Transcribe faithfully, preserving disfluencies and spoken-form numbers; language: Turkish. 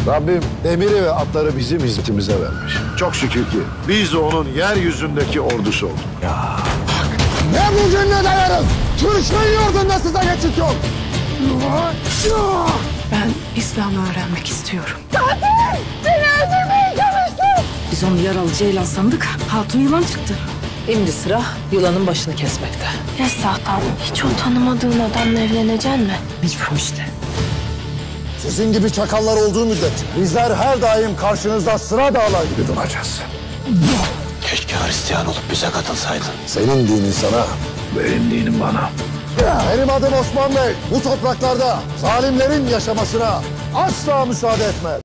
Rabbim demiri ve atları bizim hizmetimize vermiş. Çok şükür ki biz de onun yeryüzündeki ordusu olduk. Ya. Ne bugün ne de yarın. Türkmen yurdunda size geçit yok. Ben İslam'ı öğrenmek istiyorum. Katil! Seni öldürmeye çalıştı. Biz onu yaralı ceylan sandık. Hatun yılan çıktı. Şimdi sıra yılanın başını kesmekte. Ya Sahtan, hiç o tanımadığın adamla evleneceksin mi? Mecburum işte. Sizin gibi çakallar olduğu müddetçe bizler her daim karşınızda sıra dağlar gibi duracağız. Keşke Hristiyan olup bize katılsaydın. Senin dinin sana, Benim dinim bana. benim adım Osman Bey. Bu topraklarda zalimlerin yaşamasına asla müsaade etmez.